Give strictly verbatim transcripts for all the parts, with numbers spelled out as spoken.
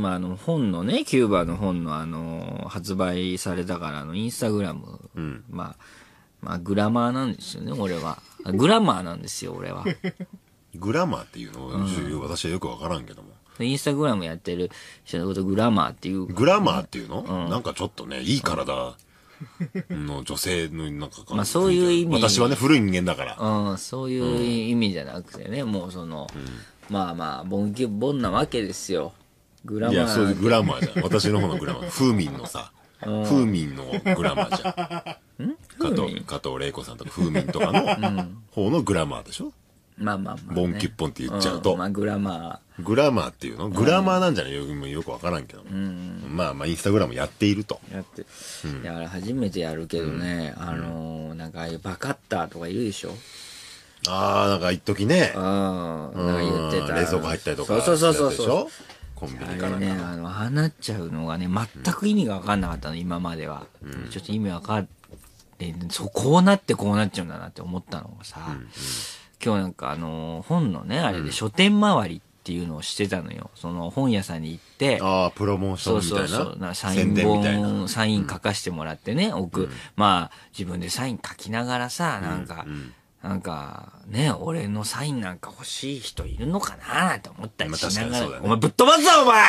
まあ、あの、本のね、キューバの本のあの、発売されたから、あの、インスタグラム、うん、まあ、まあ、グラマーなんですよね、俺は。グラマーなんですよ、俺は。 グラマーっていうのを、うん、私はよくわからんけども。 インスタグラムやってる人のことグラマーっていう、 ね。グラマーっていうの、うん、なんかちょっとね、いい体の女性のなんか、 まあそういう意味。 私はね、古い人間だから。 うん、そういう意味じゃなくてね、もうその、うん、まあまあ、ボンキボンなわけですよ。グラマー。 いや、そういうグラマーじゃん。私の方のグラマー。風民のさ、風民のグラマーじゃん。ん加藤、加藤玲子さんとか風民とかの方のグラマーでしょ。 まあまあまあ、 ね。ボンキュッポンって言っちゃうと。 うん、まあグラマー。グラマーっていうのグラマーなんじゃないよ、よくわからんけども。うん、まあまあ、インスタグラムやっていると。 やって。うん、いや、初めてやるけどね、うん、あのー、なんかああいうバカッターとかいるでしょ。 ああ、なんか一時ね。 うん。なんか言ってた。 冷蔵庫入ったりとか。 そうそうそうそう。 コンビニからね、あの、放っちゃうのがね、全く意味がわかんなかったの、今までは。うん、ちょっと意味わかんで、そう、こうなってこうなっちゃうんだなって思ったのがさ、うんうん、今日なんかあの、本のね、あれで書店回りっていうのをしてたのよ。その本屋さんに行って、 ああ、プロモーションみたいな。そうそうそう。 なサイン本、サイン書かしてもらってね、うん、奥、うん、まあ、自分でサイン書きながらさ、なんか、うんうんなんか、ね、俺のサインなんか欲しい人いるのかななんて思ったりしながら、ね、お前ぶっ飛ばすぞお前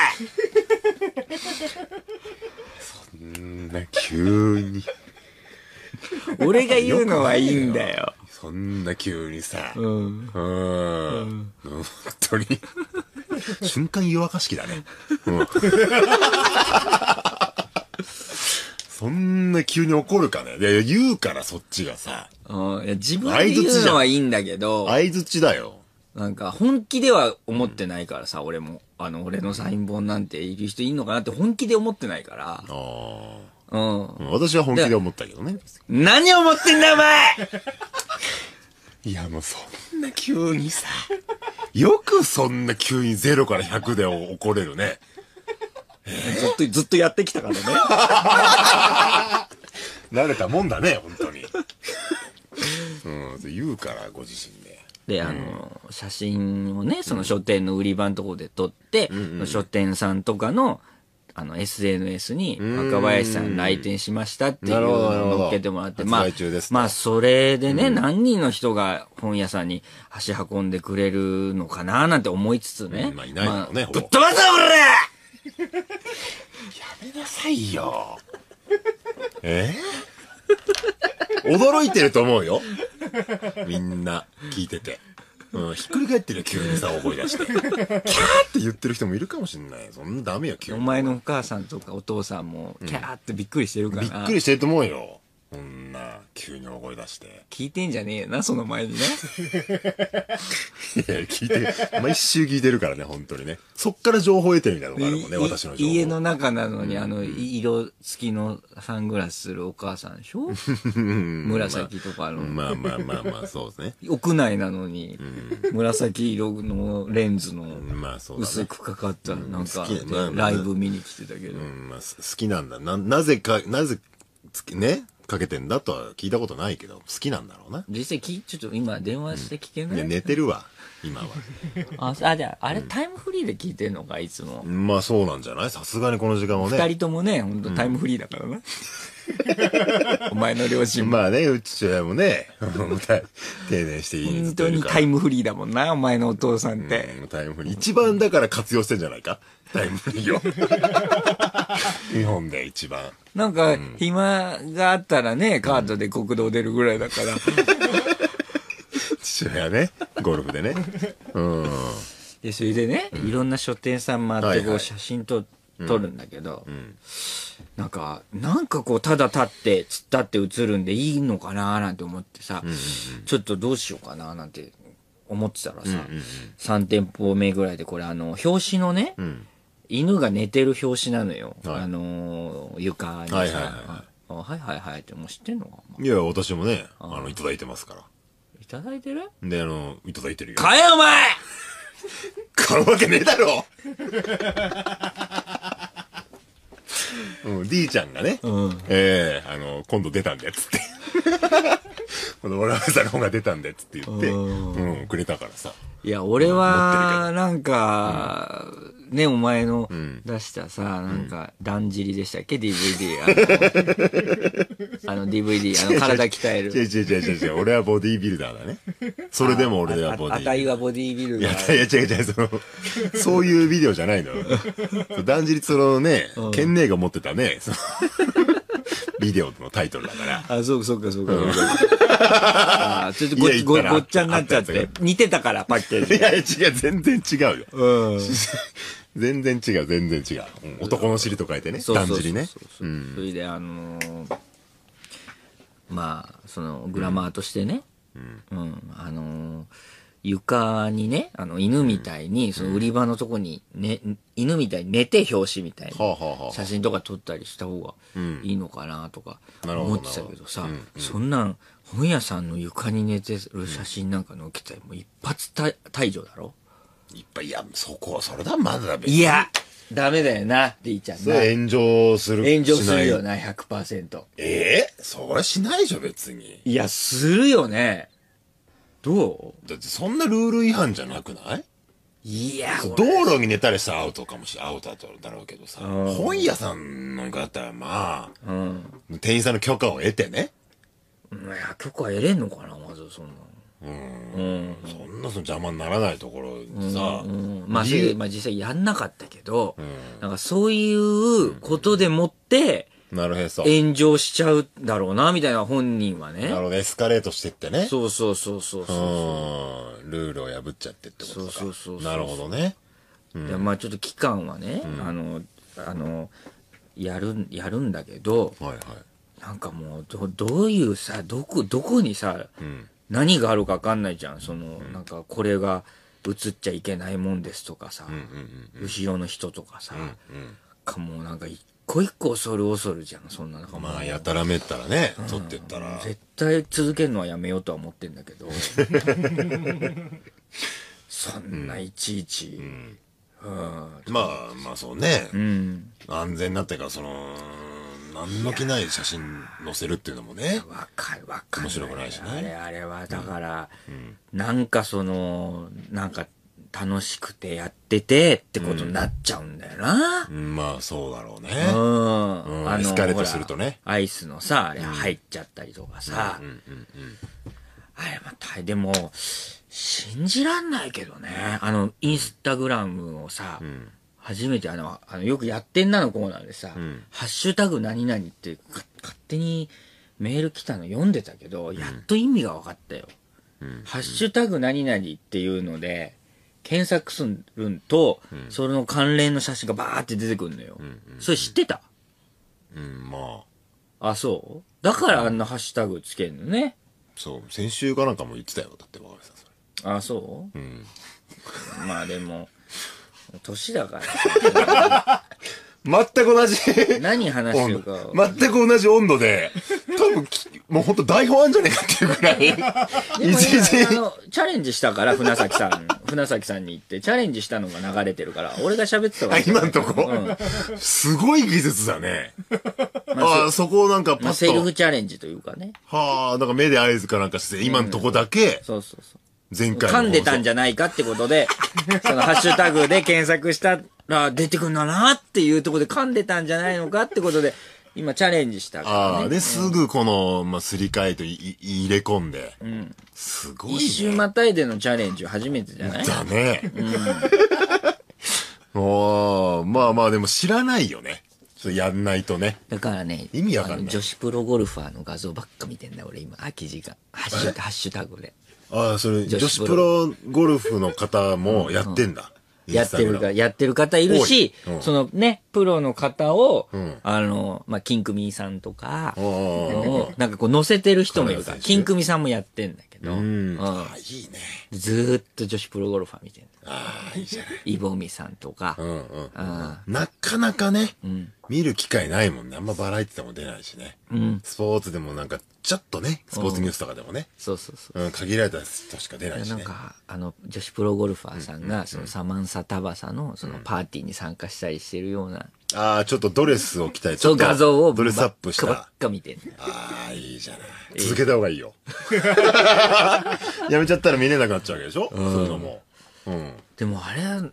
そんな急に。 俺が言うのはいいんだよ。 そんな急にさ。うん。うん。うん、本当に。瞬間湯沸かし器だね。うん。そんな急に怒るかね。いや言うからそっちがさ。 うん、いや自分で言うのはいいんだけど。 相づちだよ。 なんか本気では思ってないからさ、うん、俺も。あの、俺のサイン本なんている人いんのかなって本気で思ってないから。ああ。うん。 私は本気で思ったけどね。 何を思ってんだお前いやもうそんな急にさ。よくそんな急にゼロからひゃくで怒れるね。 ずっと、ずっとやってきたからね。 慣れたもんだね、本当に。うん、言うから、ご自身で。 で、あの、うん、写真をね、その書店の売り場のところで撮って、うんうん、書店さんとかの、あの、エスエヌエス に、若林さん来店しましたっていうのを載っけてもらって、まあ、まあ、それでね、うん、何人の人が本屋さんに足運んでくれるのかななんて思いつつね。 うん、まあ、いないだろうね、 まあ、ぶっ飛ばせ俺やめなさいよ。えー、驚いてると思うよ。みんな聞いてて。うん、ひっくり返ってるよ、急にさ、思い出して。キャーって言ってる人もいるかもしんない。そんなダメよ、急に。 お前のお母さんとかお父さんも、キャーってびっくりしてるから、うん、 びっくりしてると思うよ。こんな、急に大声出して。 聞いてんじゃねえよな、その前にね。 いや、聞いて、毎週聞いてるからね、本当にね。そっから情報得てるみたいなのがあるもんね、私の情報。 家の中なのに、あの、色付きのサングラスするお母さんでしょ紫とかの。 まあまあまあまあ、そうですね。 屋内なのに、紫色のレンズの薄くかかった、なんか、ライブ見に来てたけど。 うん、まあ、好きなんだ。な、なぜか、なぜ、ねかけてんだとは聞いたことないけど、好きなんだろうな。 実際き、ちょっと今電話して聞けない、 うん、寝てるわ、今は。 あ、あ、じゃあ、あれ、うん、タイムフリーで聞いてんのか、いつも。 まあそうなんじゃない？さすがにこの時間はね。 二人ともね、ほんとタイムフリーだからな。うん、お前の両親も。 まあね、うち親もね、定年していい本当にタイムフリーだもんな、お前のお父さんって。 うん、タイムフリー。一番だから活用してんじゃないか？タイムフリーを。日本で一番。 なんか、暇があったらね、カートで国道出るぐらいだから。 父親ね、ゴルフでね。うん。 で、それでね、いろんな書店さん回ってこう写真と撮るんだけど、なんか、なんかこう、ただ立って、突っ立って写るんでいいのかななんて思ってさ、ちょっとどうしようかななんて思ってたらさ、さん店舗目ぐらいでこれあの、表紙のね、犬が寝てる表紙なのよ。はい、あのー、床にさ。はいはいはい。あ、はいはいはいってもう知ってんのか、 いや、私もね、あの、いただいてますから。 いただいてる？ で、あの、いただいてるよ。 買えお前買うわけねえだろうん、D ちゃんがね、うん、ええー、あの、今度出たんで、つって。このオラウザの方が出たんで、つって言って、うん、くれたからさ。 いや、俺は、なんか、うんね、お前のん出したさ、なんか、だんじりでしたっけ ?ディーブイディー。あの、あの ディーブイディー、あの、体鍛え違うる。 違う違う違う違う。俺はボディービルダーだね。それでも俺はボディービルダー。 あたいはボディービルいや、 ダー。 いや違う違う、その、そういうビデオじゃないのよ。だんじりそのね、ケンネーが持ってたね、そのビデオのタイトルだから。 あ、そうかそうかそうかそうか。あちょっとごごいや言ったらごっちゃになっちゃっあったやて。似てたから、パッケージ。 いや、違う、全然違うよ。 うん。 全然違う、全然違う。うん男の尻と書いてね、だんじりね。 そうそうそうそうそれで、あのーまあ、その、グラマーとしてね、うん、あのー床にね、あの、犬みたいに、その売り場のとこに、ね、犬みたいに寝て表紙みたいはあなはあはあ写真とか撮ったりした方がいいのかなとかなるほど思ってたけどさなるほどうん、 そんなん、本屋さんの床に寝てる写真なんか載っけたらもう一発退退場だろ？ いっぱい、いや、そこ、それだ、まだ別にいや、ダメだよな、D ちゃんな。 それ炎上する。 炎上するよしない。 な、ひゃくパーセント。 えーそれしないでしょ、別に。 いや、するよね。どう？ だってそんなルール違反じゃなくないいや、 道路に寝たりしたらアウトかもしれない。アウトだだろうけどさ。本屋さんのだったらまあ、 うん。 店員さんの許可を得てね。 いや、許可得れんのかな、まずそんな。うん。 そんなその邪魔にならないところにさ。 うん。まあ、そ理由れまあ実際やんなかったけど、なんかそういうことでもってなるへそ。 炎上しちゃうだろうな、みたいな本人はね。 なるほど、エスカレートしてってね。 そうそうそうそうそう。 うん。ルールを破っちゃってってことか。 そうそうそうそうなるほどね。 でまあちょっと期間はね、あの、あの、やるん、やるんだけど、 はいはい。 なんかもう、ど、どういうさ、どこ、どこにさ、 ん何があるか分かんないじゃん。その、なんかこれが映っちゃいけないもんですとかさ、後ろの人とかさ、かもうなんか一個一個恐る恐るじゃん、そんなの。 まあ、やたらめったらね、撮ってったら。 絶対続けるのはやめようとは思ってんだけど、そんないちいち、 まあ、まあそうね。 うん、 安全になってから、その、何の気ない写真載せるっていうのもね。 わかるわかる。 面白くないしねあれあれは、だから、なんかその、なんか楽しくてやっててってことになっちゃうんだよな。 うんまあ、そうだろうね。 うん。 うんエスカレートするとねほらアイスのさ、あれ入っちゃったりとかさ。あれまた、でも、信じらんないけどね。あの、インスタグラムをさ、初めてあの、あの、よくやってんなのコーナーでさ、ハッシュタグ何々ってか勝手にメール来たの読んでたけど、やっと意味が分かったよ。ハッシュタグ何々っていうので、検索すると、それの関連の写真がバーって出てくるのよ。それ知ってた？ うん、まあ、 あ、 そうだからあんなハッシュタグつけんのね。 そう、先週かなんかも言ってたよ。だって、若林さん、それ。 あ、そう、 んまあでも、年だから全く同じ。 何話してるか。 全く同じ温度で、多分き、もうほんと台本あんじゃねえかっていうぐらい。 でも一時今あの、チャレンジしたから、船崎さん。船崎さんに言って、チャレンジしたのが流れてるから、俺が喋ってたわあ、 け。 今んとこ、 うんすごい技術だね。 まあああ、そこをなんかまあ、 パッセルフと。 チャレンジというかね。 はあ、なんか目で合図かなんかして、今んとこだけ、 そうそうそう。 前回の噛んでたんじゃゃないかってことで、そのハッシュタグで検索したら出てくんだなっていうところで噛んでたんじゃないのかってことで、今チャレンジしたからね。 ああ、で、すぐこの、まあ、すり替えといい入れ込んで。すごいね。 一周またいでのチャレンジは初めてじゃない？ だね。おーまあまあでも知らないよね。ちょっとやんないとね。 だからね、 意味わかんないあの女子プロゴルファーの画像ばっか見てんだ俺今、あ、記事が。ハッシュハッシュタグで。 ああ、それ、 女子女子プロゴルフの方もやってんだ。 やってるか、やってる方いるし、 多いうんそのね、プロの方を、 んあの、まあ、金組さんとか、 おーをなんかこう載せてる人もいるから、 金選手金組さんもやってんだけど、 うん。 うんああ、いいね。 ずーっと女子プロゴルファー見てる。 ああ、いいじゃない。 イボミさんとか、 うんうん。 あなかなかね、 ん見る機会ないもんね。あんまバラエティでも出ないしね。 うん、 スポーツでもなんか、ちょっとね、スポーツニュースとかでもね、 そうそうそう。 うん、限られた人しか出ないしね。 なんか、あの、女子プロゴルファーさんが、そのサマンサタバサの、そのパーティーに参加したりしてるような、 ああ、ちょっとドレスを着たり、ちそうょっと画像をドレスアップしばっかばたっ。か見てんの。 ああ、いいじゃない。続けた方がいいよ。やめちゃったら見れなくなっちゃうわけでしょ、そういうのも。うん。 でもあれは、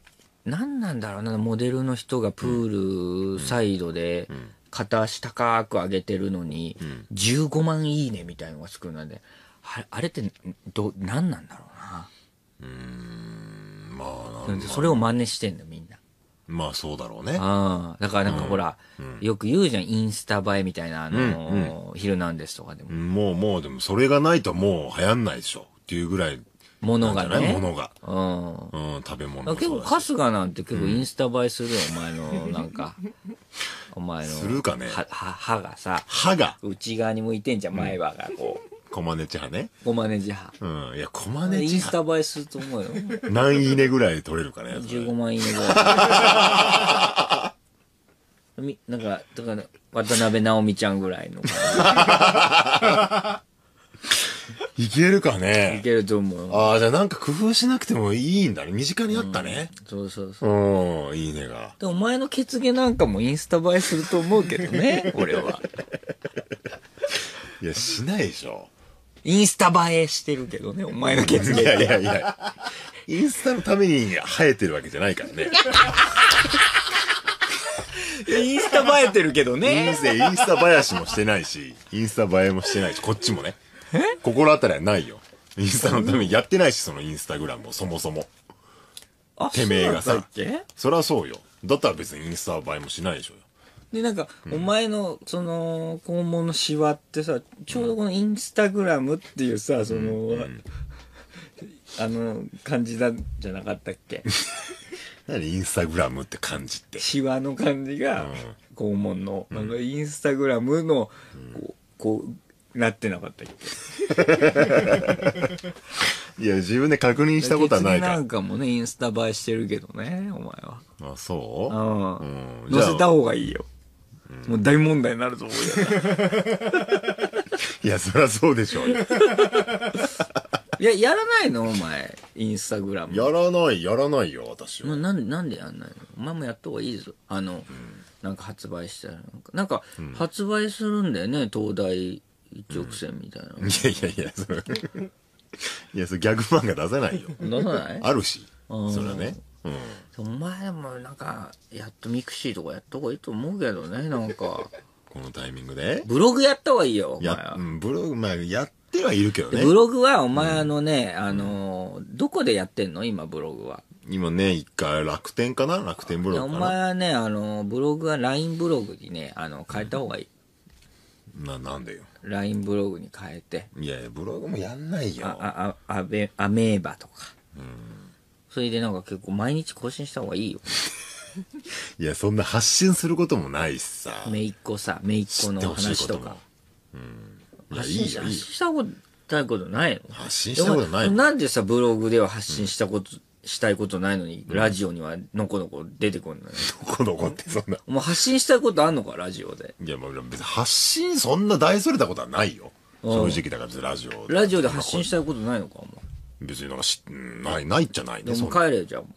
なんなんだろうな、モデルの人がプールサイドで片足高く上げてるのに、じゅうごまんいいねみたいのがつくので、ああれってど、なんなんだろうな。 うーん、まあなんだ、 それを真似してんだみんな。 まあそうだろうね。 ああ、だからなんかほら、よく言うじゃん、インスタ映えみたいな、あのー、ヒルナンデスとかでも。 もうもうでもそれがないともう流行んないでしょっていうぐらい。 ものがね。 ものが。 うん。 うん、食べ物も結構春日なんて結構インスタ映えするよ、お前の、なんか。お前の。 するかね。 は、は、歯がさ。 歯が内側に向いてんじゃん、前歯がこう。 コマネチ歯ね。 コマネチ歯。 うん。いや、コマネチ歯。 インスタ映えすると思うよ。 何いいねぐらい取れるかね。 じゅうごまんいいねぐらい。み、なんか、だから、渡辺直美ちゃんぐらいの感じ。いけるかじ。いね。 けると思う。 ああ、じゃあなんか工夫しなくてもいいんだね。身近にあったね。 うん、そうそうそう。 うん、いいねが。 で、お前のケツ毛なんかもインスタ映えすると思うけどね、俺は。 いや、しないでしょ。 インスタ映えしてるけどね、お前のケツ毛。 いやいやいや。インスタのために生えてるわけじゃないからね。 インスタ映えてるけどね。 インスタ、インスタ林もしてないし、インスタ映えもしてないし、こっちもね。心当たりはないよ。インスタのためにやってないし、そのインスタグラムをそもそも。 あ、 てめえがさ。 そうだったっけ？ そりゃそうよ。だったら別にインスタ映えもしないでしょ。 で、なんか、うん、お前の、その、肛門のシワってさ、ちょうどこのインスタグラムっていうさ、その、うん、あの、感じなんじゃなかったっけ？ 何インスタグラムって感じって。 シワの感じが、うん、肛門の、なんかインスタグラムの、うん、こう、こう、なってなかったっけ？いや、自分で確認したことはないから。 なんかもね、インスタ映えしてるけどね、お前は。 あ、そう？ うん。うん、載せた方がいいよ。うん、もう大問題になると思うよ。 いや、そりゃそうでしょうよ。 いや、やらないのお前、インスタグラム。 やらない、やらないよ、私は。 な、なんで、なんでやんないの？お前もやった方がいいぞ。あの、うん、なんか発売したら。なんか、うん、発売するんだよね、東大一直線みたいな。うん、 いやいやいや、それ。いや、それギャグ漫画出せないよ。 出さない？ あるし。それはね。 うん、お前もなんか、やっとミクシーとかやった方がいいと思うけどね、なんか。 このタイミングでブログやった方がいいよ、お前は。 や、うん、ブログ、まあ、やってはいるけどね。 ブログは、お前あのね、うん、あの、どこでやってんの今、ブログは。 今ね、一回楽天かな楽天ブログかな。 お前はね、あの、ブログは ライン ブログにね、あの、変えた方がいい。 うん、な、なんでよ。 ライン ブログに変えて。 いやいや、ブログもやんないよ。 あ、あ、あ、アベ、アメーバとか。うん。それでなんか結構毎日更新した方がいいよ。 いや、そんな発信することもないしさ。 めいっ子さ、めいっ子の話とか。 うん。 いや、いいよ。発信したことないことないの？ 発信したことないの？ なんでさ、ブログでは発信したこと、うん、したいことないのに、ラジオにはのこのこ出てこんのよ。 のこのこってそんな。 もう発信したいことあんのか、ラジオで。 いや、まあ別に発信そんな大それたことはないよ。正直だからラジオ。 ラジオで発信したいことないのか、お前。 別になんかし、ない、ないっちゃないね。 でも帰れじゃん、お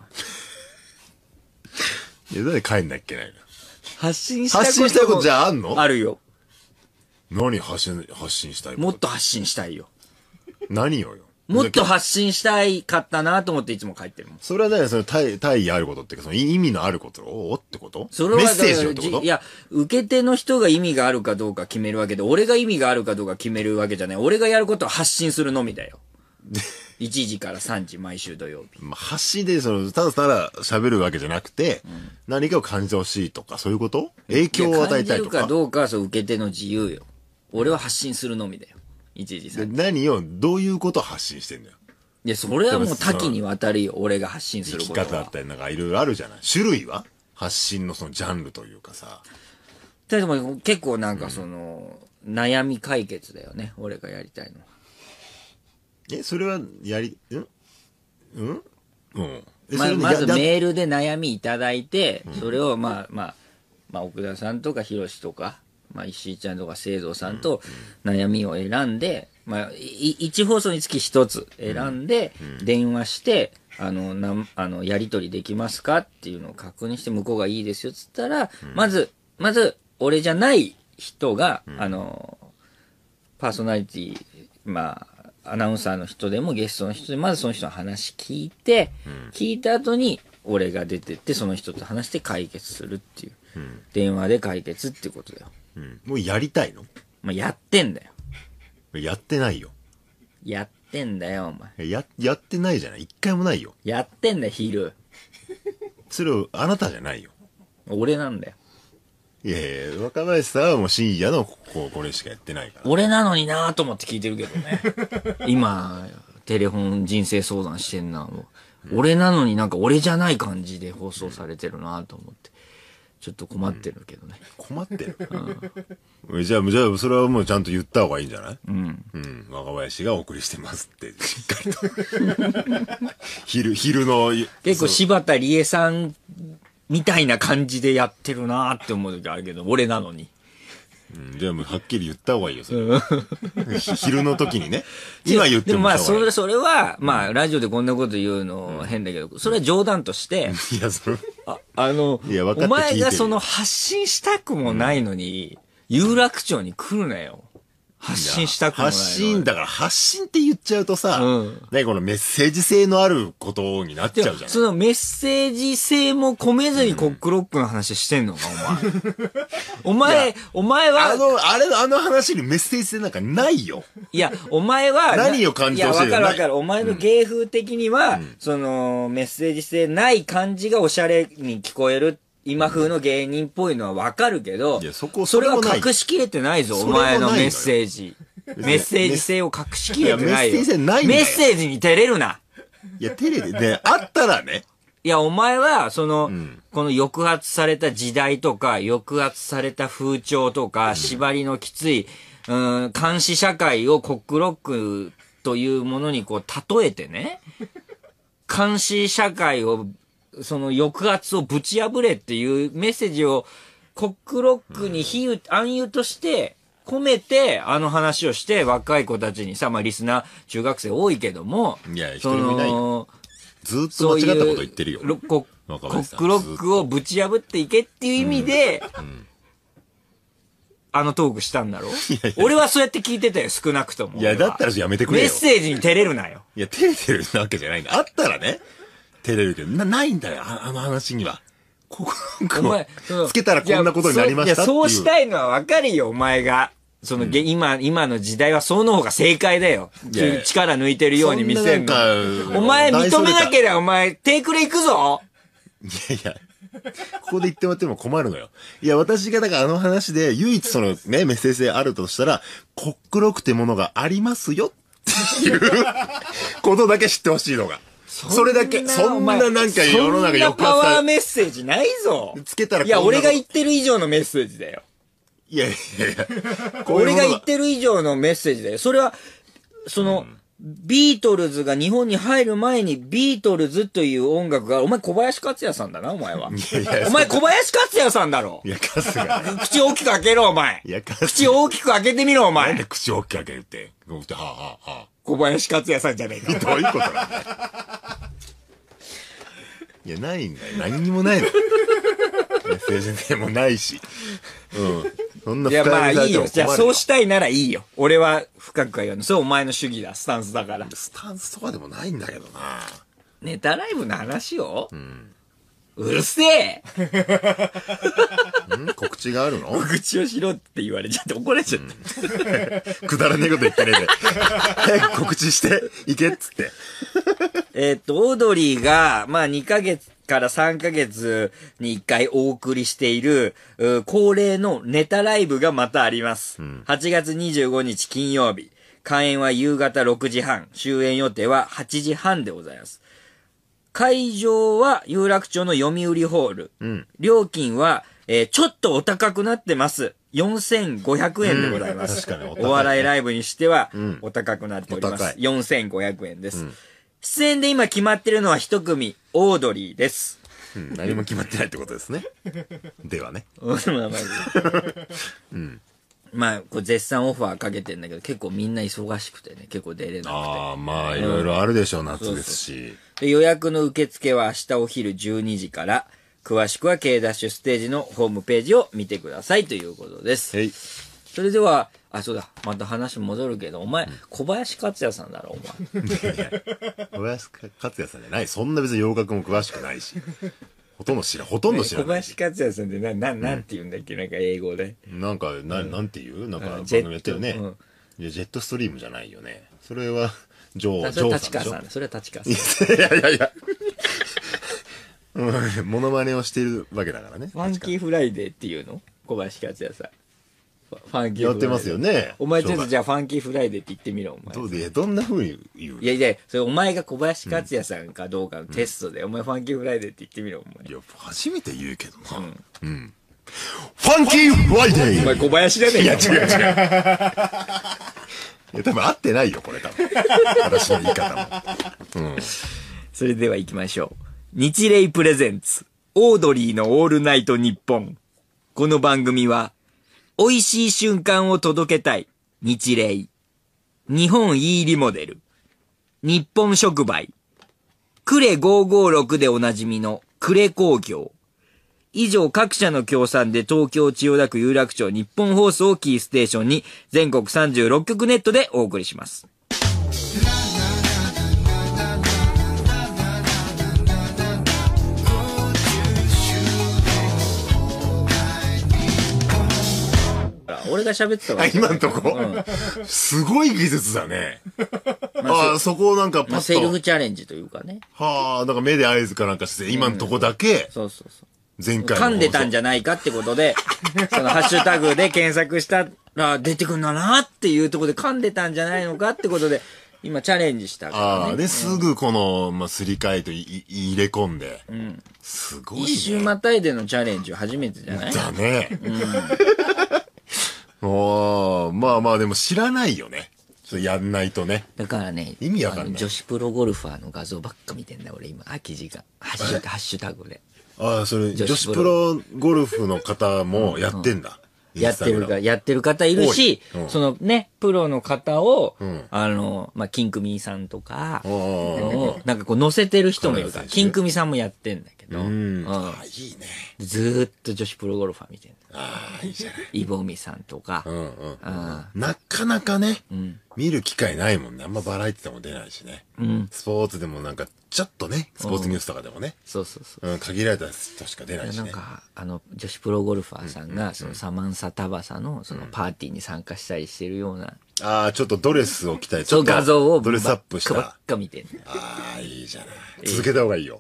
前。いや、なんで帰んなきゃいけないの？ 発信したいこと。 発信したいことじゃああんの？ あるよ。 何発信、発信したいこと？ もっと発信したいよ。 何をよ。 もっと発信したいかったなと思っていつも書いてるもん。 それはね、その大、大義あることっていうか、その意味のあることをってことそれはメッセージをってこと？ いや、受け手の人が意味があるかどうか決めるわけで、俺が意味があるかどうか決めるわけじゃない。俺がやることは発信するのみだよ。いちじからさんじ毎週土曜日。 まあ、発信で、その、ただただ喋るわけじゃなくて、うん、何かを感じてほしいとか、そういうこと？影響を与えたいとか。感じるかどうかはそう受け手の自由よ。俺は発信するのみだよ。いちじさんじ。 何を、どういうことを発信してんだよ。 いや、それはもう多岐にわたるよ。俺が発信することは。 生き方だったりなんかいろいろあるじゃない。種類は発信のそのジャンルというかさ。 でも結構なんかその、うん、悩み解決だよね。俺がやりたいのは。 え、それはやり、んうんうん。 ま、まずメールで悩みいただいて、うん、それをまあまあ、まあ奥田さんとかひろしとか、まあ石井ちゃんとか聖蔵さんと悩みを選んで、まあ、いち放送につきひとつ選んで、電話して、あの、なん、あの、やり取りできますかっていうのを確認して、向こうがいいですよっつったら、まず、まず、俺じゃない人が、あの、パーソナリティ、まあ、アナウンサーの人でもゲストの人で、まずその人の話聞いて、聞いた後に、 俺が出てってその人と話して解決するっていう、うん、電話で解決っていうことだよ、 うん、もうやりたいの？ まあ、やってんだよ。 やってないよ。 やってんだよお前。 ややってないじゃない。一回もないよ。 やってんだよ昼。 それをあなたじゃないよ。 俺なんだよ。 いやいや、若林さんはもう深夜のここれしかやってないから。 俺なのになぁと思って聞いてるけどね。今テレフォン人生相談してんな。もう俺なのになんか俺じゃない感じで放送されてるなと思って。ちょっと困ってるけどね。 うん、困ってる、うん、じゃあ、じゃあ、それはもうちゃんと言った方がいいんじゃない？ うん。 うん。若林がお送りしてますって、しっかりと。昼、昼の。 結構柴田理恵さんみたいな感じでやってるなって思う時あるけど、俺なのに。 うん、じゃあもうはっきり言った方がいいよ、それ。昼の時にね。今言ってもでもまあ、それ、それは、まあ、ラジオでこんなこと言うの変だけど、それは冗談として、 いや、それ、 あ、あの、 いや、分かって聞いてるよ。 お前がその発信したくもないのに、有楽町に来るなよ。発信したくもないのに。 発信、だから発信って言っちゃうとさ、 うん、 ね、このメッセージ性のあることになっちゃうじゃない。 そのメッセージ性も込めずにコックロックの話してんのか、お前。お前、お前は。 あの、あれ、あの話にメッセージ性なんかないよ。 いや、お前は。 何を感じてほしいの？ いや、わかるわかる。お前の芸風的には、うん、その、メッセージ性ない感じがおしゃれに聞こえる。今風の芸人っぽいのはわかるけど、いや、そこ、それは隠しきれてないぞ、お前のメッセージ。メッセージ性を隠しきれてないよ。メッセージ性ないんだよ。メッセージに照れるな。 いや、照れてね、あったらね。 いや、お前は、その、うん、この抑圧された時代とか、抑圧された風潮とか、うん、縛りのきつい、うん、監視社会をコックロックというものにこう、例えてね、監視社会を、その抑圧をぶち破れっていうメッセージをコックロックに比喩、暗喩として込めてあの話をして若い子たちにさ、まあリスナー中学生多いけども、 いや、一人もいないよ。ずっと間違ったこと言ってるよ。 コックロックをぶち破っていけっていう意味で、うんうん、あのトークしたんだろ？いやいや俺はそうやって聞いてたよ、少なくとも。 いや、だったらやめてくれよ。 メッセージに照れるなよ。 いや、照れてるわけじゃないんだ。あったらね。照れるけど、な、ないんだよ、あ, あの話には。ここ、お前、つけたらこんなことになりましたっていう。 いや、そうしたいのはわかるよ、お前が。その、うん、今、今の時代はその方が正解だよ。いやいや力抜いてるように見せるの。お前認めなければお前、テイクレ行くぞ。 いやいや、ここで言ってもらっても困るのよ。いや、私がだからあの話で唯一そのね、メッセージ性あるとしたら、コックロックってものがありますよっていうことだけ知ってほしいのが。それだけ、そんななんか世の中よくパワーメッセージないぞ。 つけたらいや、俺が言ってる以上のメッセージだよ。 いやいやいや。 俺が言ってる以上のメッセージだよ。それは、その、うん、ビートルズが日本に入る前にビートルズという音楽が、お前小林克也さんだな、お前は。いやいやお前小林克也さんだろ。 いや、春日。 口大きく開けろ、お前。いや、口大きく開けてみろ、お前。 なんで口大きく開けるって。はあ、はあ、はあ。 小林克也さんじゃねえか。 どういうことなんだよ。いや、ないんだよ。何にもないの。メッセージでもないし。うん。そんな深いや、まあいいよ。じゃあそうしたいならいいよ。俺は深くは言わない。それお前の主義だ。スタンスだから。 スタンスとかでもないんだけどな。 ネタライブの話を、うん、うるせえん告知があるの？ 告知をしろって言われちゃって怒られちゃった。 うん、くだらねえこと言ってねえで。早く告知していけっつって。 えっと、オードリーが、まあにかげつからさんかげつにいっかいお送りしている、恒例のネタライブがまたあります。うん、はちがつにじゅうごにち金曜日。開演は夕方ろくじはん。終演予定ははちじはんでございます。会場は有楽町の読売ホール。うん、料金は、えー、ちょっとお高くなってます。よんせんごひゃくえんでございます。うん、確かにお高いね。お笑いライブにしてはお高くなっております。うん、よんせんごひゃくえんです。うん、出演で今決まってるのは一組、オードリーです。 うん、何も決まってないってことですね。ではね。 うん。まあ、こう絶賛オファーかけてんだけど、結構みんな忙しくてね、結構出れなくて。 ああ、まあ、いろいろあるでしょう、うん、夏ですし。そうそうで予約の受付は明日お昼じゅうにじから、詳しくは K ダッシュステージのホームページを見てくださいということです。はい。 それでは、あ、そうだ、また話戻るけど、お前、小林克也さんだろ、お前。 いやいや小林克也さんじゃない。そんな別に洋楽も詳しくないし。ほとんど知らん、ほとんど知らない。 小林克也さんってな、な、なんて言うんだっけ、なんか英語で。 なんか、な、なんていうなんか、番ジェット組やってるね。 うんいや、ジェットストリームじゃないよね。それは、ジョー、ジそれョーさんでしょ。 立川さん。それは立川さん。 いやいやいや。うん、モノマネをしているわけだからね。 ファンキーフライデーっていうの小林克也さん。ファンキーフライデー。 やってますよね。 お前ちょっとじゃあファンキーフライデーって言ってみろ、お前。 どうで、どんな風に言ういやいや、それお前が小林克也さんかどうかのテストで、お前ファンキーフライデーって言ってみろ、お前。 いや、初めて言うけどな。うん。ファンキーフライデーお前小林だね。 いや、違う違う。いや、多分合ってないよ、これ多分。私の言い方も。うん。 それでは行きましょう。日霊プレゼンツ、オードリーのオールナイトニッポン。この番組は、美味しい瞬間を届けたい、日霊。日本 E リモデル。日本触媒。クレごーごーろくでおなじみのクレ工業。以上各社の協賛で東京千代田区有楽町日本放送をキーステーションに全国さんじゅうろっきょくネットでお送りします。俺が喋ってたわ。 今んとこ、うん、すごい技術だね。ああ、そこをなんかパッと、まあ、 セルフチャレンジというかね。 はあ、なんか目で合図かなんかして、今んとこだけ、うん、 そうそうそう。 前回噛んでたんじゃないかってことで、そのハッシュタグで検索したら出てくんだなっていうところで噛んでたんじゃないのかってことで、今チャレンジしたから、ね。 ああ、で、すぐこの、まあ、すり替えとい入れ込んで。うん。すごいね。 一周またいでのチャレンジは初めてじゃない？ だね。うん。おー、まあまあでも知らないよね。ちょっとやんないとね。 だからね、 意味わかんない。 女子プロゴルファーの画像ばっか見てんだ俺今。あ、記事が。ハッシュ、ハッシュタグで。 ああ、それ、女子プロゴルフの方もやってんだ。 うん、やってるか、やってる方いるし、うん、そのね、プロの方を、うん、あの、まあ、金組さんとか、なんかこう乗せてる人もいるから、金組さんもやってんだけど、うん、 ああ、いいね。 ずーっと女子プロゴルファー見てんだ。 ああ、いいじゃない。 イボミさんとか、 うんうん、なかなかね、うん、見る機会ないもんね。あんまバラエティでも出ないしね。うん、スポーツでもなんか、ちょっとね、スポーツニュースとかでもね。 そうそうそう。 うん、限られた人しか出ないしね。 なんか、あの、女子プロゴルファーさんが、そのサマンサタバサの、そのパーティーに参加したりしてるような。 ああ、ちょっっとドレスを着たり、 ちょっと画像をドレスアップした。 ばっか見てんああ、いいじゃない。続けた方がいいよ。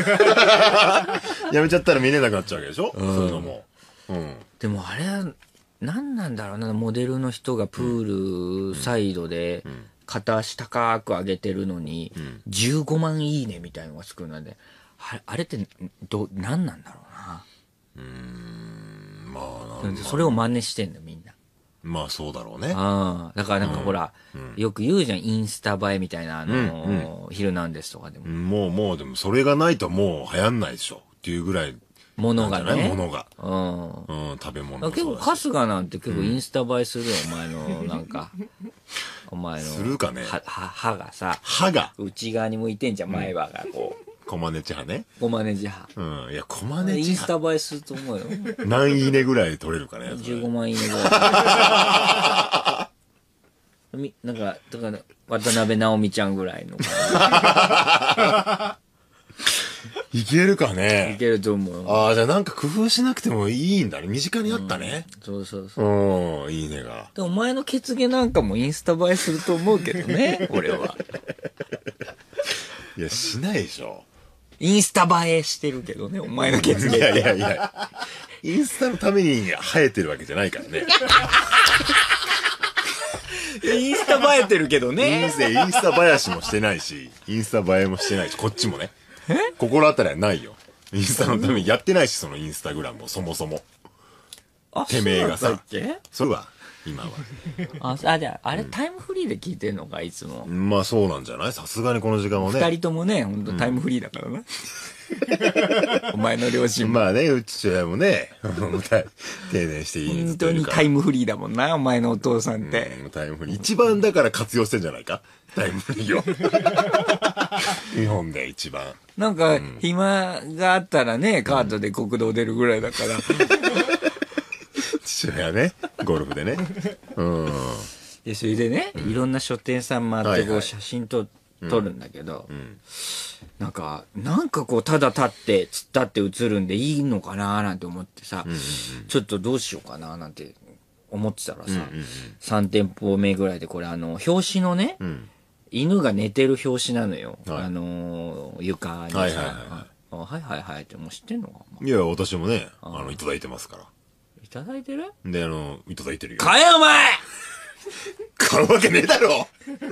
やめちゃったら見れなくなっちゃうわけでしょ、うん、そういうのも。うん。 でもあれは、何なんだろうな、モデルの人がプールサイドで、片足高く上げてるのに、じゅうごまんいいねみたいのがつくので、あれ、あれってど、何なんだろうな。 うーん、まあなん、 それを真似してんだ、みんな。 まあそうだろうね。 ああ、だからなんかほら、うん、よく言うじゃん、インスタ映えみたいな、あのー、うんうん、ヒルナンデスとかでも。 もうもう、でもそれがないともう流行んないでしょ。っていうぐらい。 ものがね。 ものが。 うん。 うん、食べ物。 結構春日なんて結構インスタ映えするよ、うん、お前の、なんか。お前の。 するかね。 は、は、歯がさ。 歯が内側に向いてんじゃん、前歯がこう。 コマネチ歯ね。 コマネチ歯。 うん。いや、コマネチ歯。 インスタ映えすると思うよ。 何いいねぐらい取れるかね。 じゅうごまんいいねぐらい。み、なんか、だから、渡辺直美ちゃんぐらいの感じ。いけるかね。 いけると思う。 ああ、じゃあなんか工夫しなくてもいいんだね。身近にあったね。 うん、そうそうそう。 うん、いいねが。 で、お前の血毛なんかもインスタ映えすると思うけどね、俺は。 いや、しないでしょ。 インスタ映えしてるけどね、お前の血毛。 いやいやいや。インスタのために生えてるわけじゃないからね。 インスタ映えてるけどね。 インスタ、インスタ映えしもしてないし、インスタ映えもしてないし、こっちもね。心当たりはないよ。インスタのためにやってないし、そのインスタグラムをそもそも。 あ、 てめえがさ。 それは、今は。 あ、あ、じゃあ、あれタイムフリーで聞いてんのか、いつも。 まあそうなんじゃない？さすがにこの時間はね。 二人ともね、ほんとタイムフリーだからな。お前の両親も。 まあね、うち親もね、定年していい本当にタイムフリーだもんな、お前のお父さんって。 うん、タイムフリー。一番だから活用してんじゃないか？タイムフリーを。日本で一番。 なんか、暇があったらね、カートで国道出るぐらいだから。 渋谷ね。ゴルフでね。うん。 で、それでね、いろんな書店さん回ってこう写真と撮るんだけど、なんか、なんかこう、ただ立って、突っ立って写るんでいいのかななんて思ってさ、ちょっとどうしようかななんて思ってたらさ、さん店舗目ぐらいでこれあの、表紙のね、犬が寝てる表紙なのよ。あの、床にさ。はいはいはい。はいはいはいってもう知ってんのかいや、私もね、あの、いただいてますから。 いただいてるで、あの、いただいてるよ。 買えお前買うわけねえだろ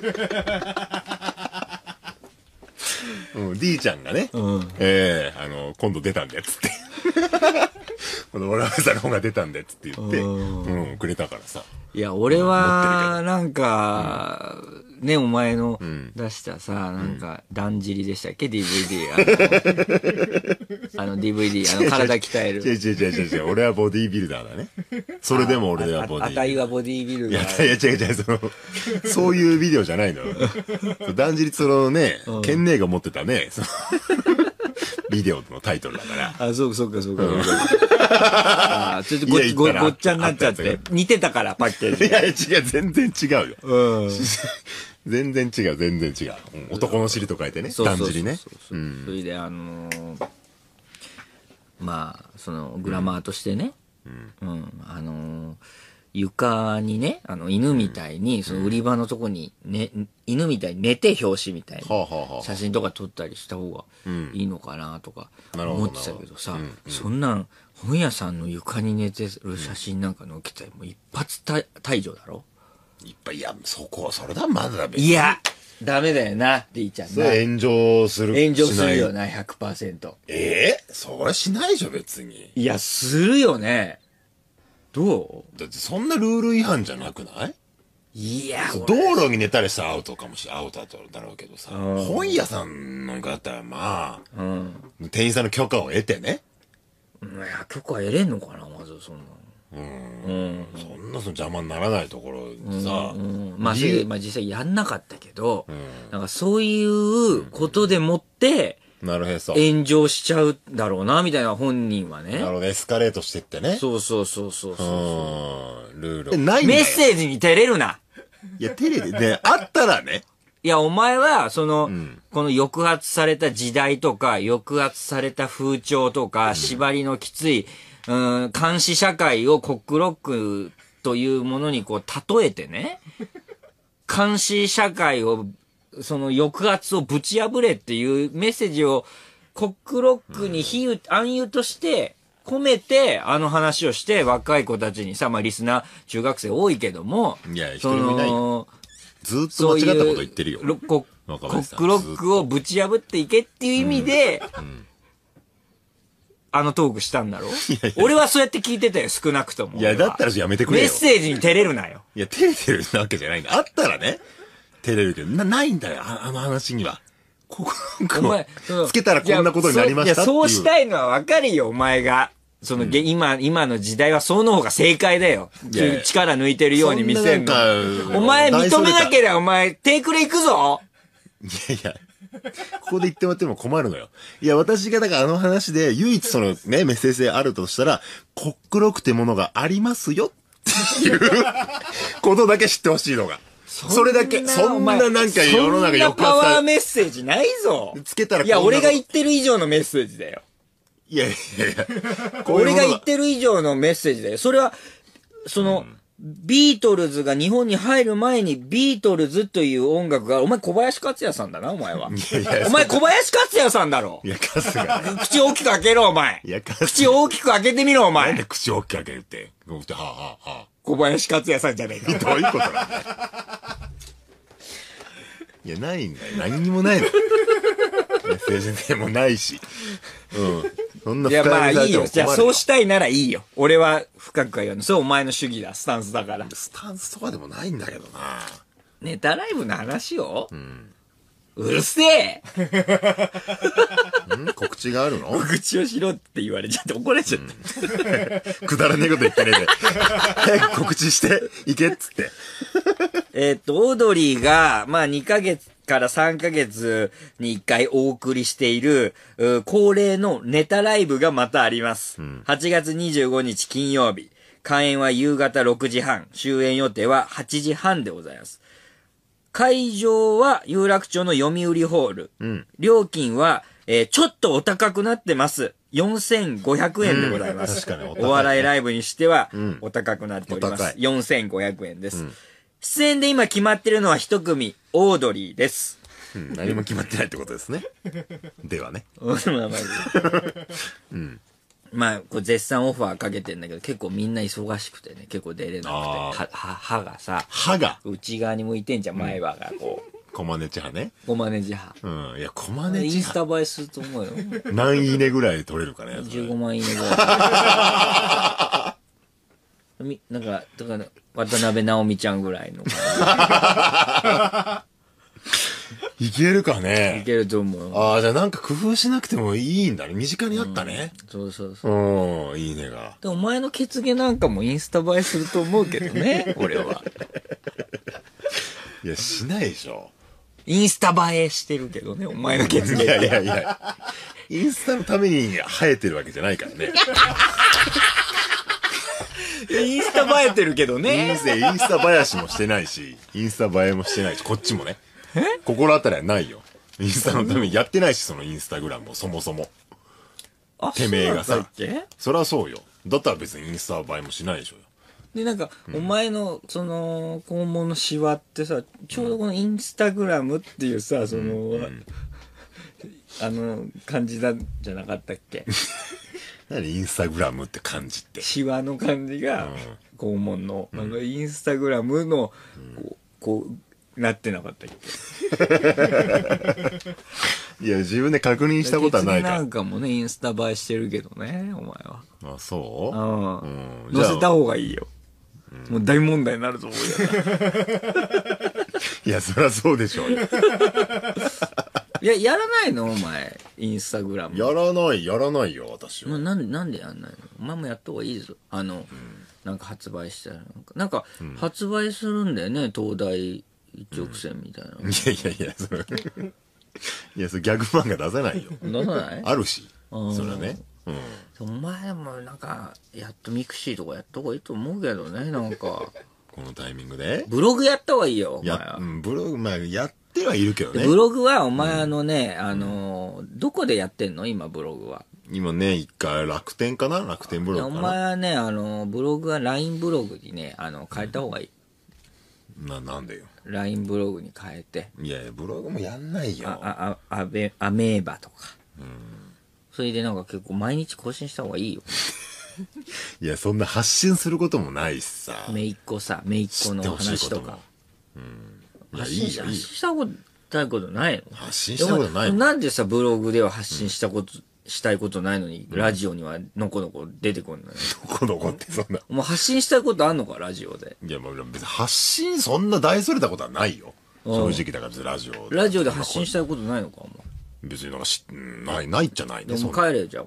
うん、D ちゃんがね、うん、ええー、あの、今度出たんだよ、つって。このオラウザの方が出たんだよ、つって言って、うん、くれたからさ。 いや、俺は、なんか、うん、ね、お前の出したさ、うん、なんか、だんじりでしたっけ ?ディーブイディー。あの、あの ディーブイディー、あの、体鍛える。 違う違う違う違う違う、俺はボディービルダーだね。それでも俺はボディービルダー。 あたいはボディービルダー。いや、いや違う違う、その、そういうビデオじゃないの。だんじり、そのね、ケンネーが持ってたね、そのビデオのタイトルだから。 あ、そうかそうかそうか。うん、あちょっとごごごっちゃになっちゃって。似てたから、パッケージ。 いや、違う、全然違うよ。うん。全然違う、全然違う。うん、男の尻と書いてね、だんじりね。 それで、あのー、まあ、その、グラマーとしてね、うん、うん、あのー、床にね、あの、犬みたいに、その売り場のとこに、ね、犬みたいに寝て表紙みたいに、写真とか撮ったりした方がいいのかなとか思ってたけどさ、そんなん、本屋さんの床に寝てる写真なんか載っけたらもう一発退場だろ？ いっぱい、いや、そこ、それだ、まだダメ。いや、ダメだよな、D ちゃんな。 それ炎上する。 炎上するよな、ひゃくパーセント。 ええー、それしないでしょ、別に。 いや、するよね。どう？だってそんなルール違反じゃなくない？ いや、 道路に寝たりしたらアウトかもしれない。アウトだろうけどさ。本屋さんなんかだったらまあ、うん、店員さんの許可を得てね。 いや、許可得れんのかな、まずそんな。 うん。うん、そんなその邪魔にならないところでさ。 うんうん、まあ、それ、まあ実際やんなかったけど、うん、なんかそういうことでもって、 なるほど。 炎上しちゃうだろうな、みたいな本人はね。 なるほど、エスカレートしてってね。 そうそうそうそうそう。ルール。ないんだよ。メッセージに照れるな。 いや、テレビで、あったらね。 いや、お前は、その、うん、この抑圧された時代とか、抑圧された風潮とか、うん、縛りのきつい、うん、監視社会をコックロックというものにこう、例えてね、監視社会を、その抑圧をぶち破れっていうメッセージをコックロックに比喩、暗喩として込めてあの話をして若い子たちにさ、まあリスナー中学生多いけども、 いや、一人もいないよ。ずっと間違ったこと言ってるよ。 コックロックをぶち破っていけっていう意味で、うんうん、あのトークしたんだろ？いやいや俺はそうやって聞いてたよ、少なくとも。 いや、だったらやめてくれよ。 メッセージに照れるなよ。 いや、照れてるわけじゃないんだ。あったらね。照れるけど、な、ないんだよ、あ, あの話には。ここ、お前、つけたらこんなことになりましたっていう。 いや、そうしたいのはわかるよ、お前が。その、うん、今、今の時代はその方が正解だよ。いやいや力抜いてるように見せるの。お前認めなければお前、テクレ行くぞ。 いやいや、ここで言ってもらっても困るのよ。いや、私がだからあの話で唯一そのね、メッセージ性あるとしたら、コックロックってものがありますよっていうことだけ知ってほしいのが。それだけ、そんななんか世の中よくパワーメッセージないぞ。 つけたらいや、俺が言ってる以上のメッセージだよ。 いやいやいや。 俺が言ってる以上のメッセージだよ。それは、その、うん、ビートルズが日本に入る前にビートルズという音楽が、お前小林克也さんだな、お前は。いやいやお前小林克也さんだろ。 いや、春日。 口大きく開けろ、お前。いや、口大きく開けてみろ、お前。 なんで口大きく開けるって。はあ、はあ、はあ。 小林克也さんじゃねえか。 どういうことなんだよ。いや、ないんだよ。何にもないの。メッセージ性もないし。うん。そんな深いや、まあいいよ。じゃあそうしたいならいいよ。俺は深くは言うの。それお前の主義だ。スタンスだから。 スタンスとかでもないんだけどな。 ネタライブの話をうん。うるせえん告知があるの告知をしろって言われちゃって怒られちゃった。 うん、くだらねえこと言ってねえで。早く告知して、いけっつって。 えっと、オードリーが、まあにかげつからさんかげつにいっかいお送りしている、恒例のネタライブがまたあります。うん、はちがつにじゅうごにち金曜日。 開演は夕方ろくじはん、終演予定ははちじはんでございます。会場は有楽町の読売ホール。うん、料金は、えー、ちょっとお高くなってます。よんせんごひゃくえんでございます。うん、確かにお高い、ね、お笑いライブにしてはお高くなっております。うん、よんせんごひゃくえんです、うん。出演で今決まってるのは一組、オードリーです。 うん、何も決まってないってことですね。ではね。 まあまあうん、まあ、こう絶賛オファーかけてんだけど、結構みんな忙しくてね、結構出れなくて。は、歯がさ、 歯が内側に向いてんじゃん、前歯がこう。 コマネチ歯ね。 コマネチ歯。 うん。いや、コマネチ歯。 インスタ映えすると思うよ。 何いいねぐらい取れるかね。 じゅうごまんいいねぐらい。み、なんか、だから、渡辺直美ちゃんぐらいの感じ。いけるかね。 いけると思う。 ああ、じゃあなんか工夫しなくてもいいんだね。身近にあったね。 うん、そうそうそう。 うん、いいねが。 で、お前の血毛なんかもインスタ映えすると思うけどね、俺は。 いや、しないでしょ。 インスタ映えしてるけどね、お前の血毛。 いやいやいや。インスタのために生えてるわけじゃないからね。 インスタ映えてるけどね。 インスタ、インスタ映やしもしてないし、インスタ映えもしてないし、こっちもね。心当たりはないよ。インスタのためにやってないし、そのインスタグラムをそもそも。 あ、 てめえがさ。 そ, そりゃそうよ。だったら別にインスタ映えもしないでしょよ。 で、なんか、うん、お前の、その、肛門のシワってさ、ちょうどこのインスタグラムっていうさ、その、うんうん、あの、感じなんじゃなかったっけ何インスタグラムって感じって。 シワの感じが、肛門の、うん、なんかインスタグラムの、こう、こうなってなかったっけいや、自分で確認したことはないから。 なんかもね、インスタ映えしてるけどね、お前は。 あ、そううん。載せた方がいいよ。もう大問題になると思うよ。 いや、そりゃそうでしょうよ。 いや、やらないのお前、インスタグラム。 やらない、やらないよ、私は。 なんで、なんでやんないのお前もやった方がいいぞ。あの、うん、なんか発売したら。なんか、なんかうん、発売するんだよね、東大一直線みたいな。 うん、いやいやいや、それ。いや、それギャグ漫画出せないよ。 出さないあるし。それはね。うん。 お前もなんか、やっとミクシーとかやった方がいいと思うけどね、なんか。 このタイミングでブログやった方がいいよ、お前は。 や、うん、ブログ、まあ、やってはいるけどね。 ブログは、お前あのね、うん、あの、どこでやってんの今、ブログは。 今ね、一回楽天かな楽天ブログかな。 お前はね、あの、ブログは ライン ブログにね、あの、変えた方がいい。 うん、な、なんでよ。 ライン ブログに変えて。 いやいや、ブログもやんないよ。 あ、あ、あ、アベ、アメーバとか。うん。それでなんか結構毎日更新した方がいいよ。 いや、そんな発信することもないしさ。 めいっ子さ、めいっ子の話とか。うん。発信したことないことないの発信したことないのなんでさ、ブログでは発信したこと、うん、したいことないのに、ラジオにはのこのこ出てこんのよ。 のこのこってそんな。 もう発信したいことあんのか、ラジオで。 いや、まあ別に発信そんな大それたことはないよ。正直だから別にラジオ。 ラジオで発信したいことないのか、お前。 別になんかし、ない、ないっちゃないね。 でも帰れよ、じゃあ、お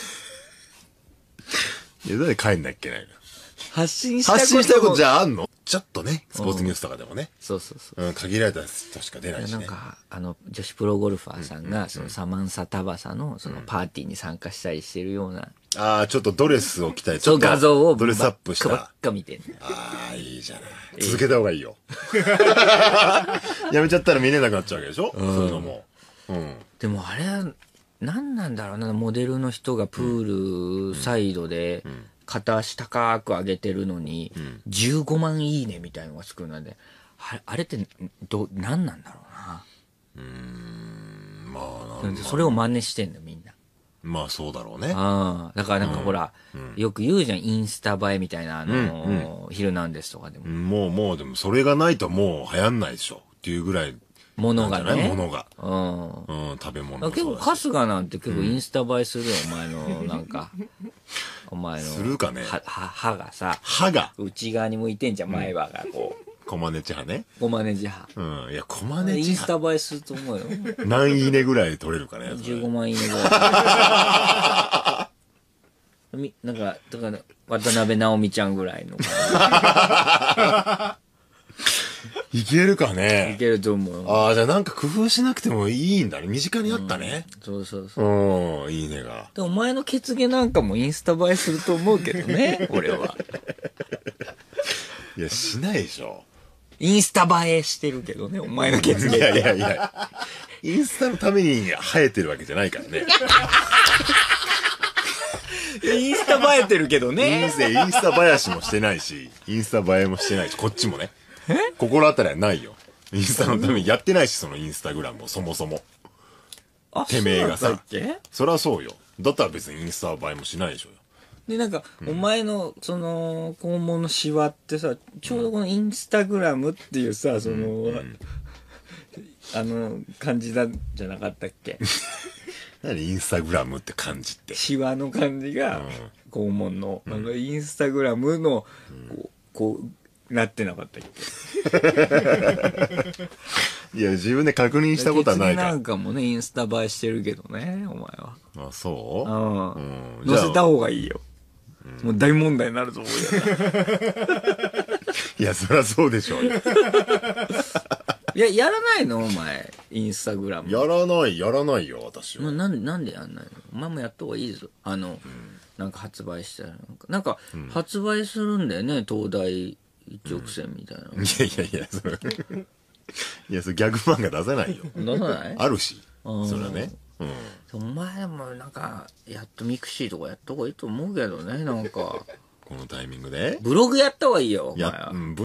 前。いや、なんで帰んなきゃいけないの発信したいこと。 発信したいことじゃああんのちょっとね、スポーツニュースとかでもね。 そうそうそう。 うん、限られた人しか出ないしね。 なんか、あの、女子プロゴルファーさんが、そのサマンサタバサの、そのパーティーに参加したりしてるような。 ああ、ちょっとドレスを着たり、 ちょっと画像をドレスアップした。 ばっか見てんね。 ああ、いいじゃない。続けた方がいいよ。やめちゃったら見れなくなっちゃうわけでしょそういうのも。うん。 でもあれは、何なんだろうな、モデルの人がプールサイドで、片足高く上げてるのに、じゅうごまんいいねみたいのがつくので、あれ、あれってど、何なんだろうな。 うーん、まあな、それを真似してんだよ、みんな。 まあそうだろうね。 ああ、だからなんかほら、うん、よく言うじゃん、インスタ映えみたいな、あのー、うんうん、ヒルナンデスとかでも。 もうもう、でもそれがないともう流行んないでしょ。っていうぐらい。 ものがね。 ものが。 うん。 うん、食べ物。 結構春日なんて結構インスタ映えするよ、うん、お前の、なんか。お前の。 するかね。 は、は、歯がさ。 歯が内側に向いてんじゃん、前歯がこう。 コマネチ歯ね。 コマネチ歯。 うん。いや、コマネチ歯。 インスタ映えすると思うよ。 何いいねぐらい取れるかね。 じゅうごまんいいねぐらい。み、なんか、だから、渡辺直美ちゃんぐらいの。 いけるかねいけると思う。 ああ、じゃあなんか工夫しなくてもいいんだね。身近にあったね。 うん、そうそうそう。 うん、いいねが。 で、お前の血毛なんかもインスタ映えすると思うけどね、俺は。 いや、しないでしょ。 インスタ映えしてるけどね、お前のケツ毛。 いやいやいや。インスタのために生えてるわけじゃないからね。 インスタ映えてるけどイねン。スタ、インスタ林もしてないし、インスタ映えもしてないし、こっちもね。心当たりはないよ。インスタのためにやってないし、そのインスタグラムをそもそも。 あ、 てめえがさそうだったっけ？ そりゃそうよ。だったら別にインスタ映えもしないでしょうよ。 で、なんか、お前の、その、肛門のシワってさ、ちょうどこのインスタグラムっていうさ、その、あの、感じなんじゃなかったっけ？ 何インスタグラムって感じって。 シワの感じが、肛門の、なんかインスタグラムの、こう、こう、なってなかったっけ？ いや、自分で確認したことはないから。 なんかもね、インスタ映えしてるけどね、お前は。 あ、そううんうん。 載せた方がいいよ。もう大問題になると思うよ。 いや、そりゃそうでしょうよ。 いや、やらないのお前、インスタグラム。 やらない、やらないよ、私は。 ななんで、なんでやんないの？お前もやった方がいいぞ。あの、なんか発売したら。なんか、なんか発売するんだよね、東大一直線みたいな。 いやいやいや、それ。いや、それギャグ漫画出せないよ。 出さない？ あるし。 うんそれはね。うん。 お前もなんか、やっとミクシーとかやった方がいいと思うけどね、なんか。 このタイミングでブログやった方がいいよ、お前は。 や、うん、